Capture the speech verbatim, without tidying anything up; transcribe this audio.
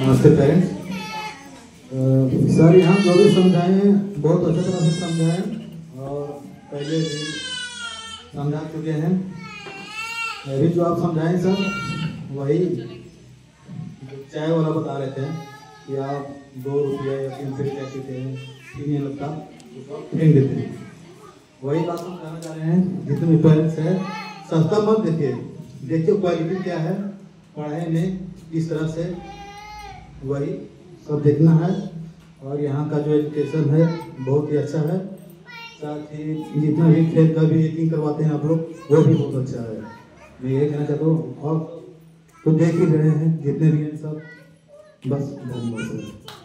नमस्ते parents. Sir यहाँ जो भी समझाए हैं बहुत अच्छी तरह से समझाएं और पहले भी समझा चुके हैं। अभी जो आप समझाएं सर वही चाय वाला बता रहे थे कि आप दो रुपया या तीन रुपये क्या कहते हैं ठीक नहीं लगता तो फेंक देते हैं। वही बात हम कहना चाह रहे हैं जितने भी पेरेंट्स हैं सस्ता मत देखिए, देखिए क्वालिटी क्या है पढ़ाई में, इस तरह से वही सब देखना है। और यहाँ का जो एजुकेशन है बहुत ही अच्छा है, साथ ही जितना भी खेल का भी एडिटिंग करवाते हैं आप लोग वो भी बहुत अच्छा है। मैं ये कहना चाहता हूँ और तो देख ही रहे हैं जितने भी हैं सब, बस बहुत बहुत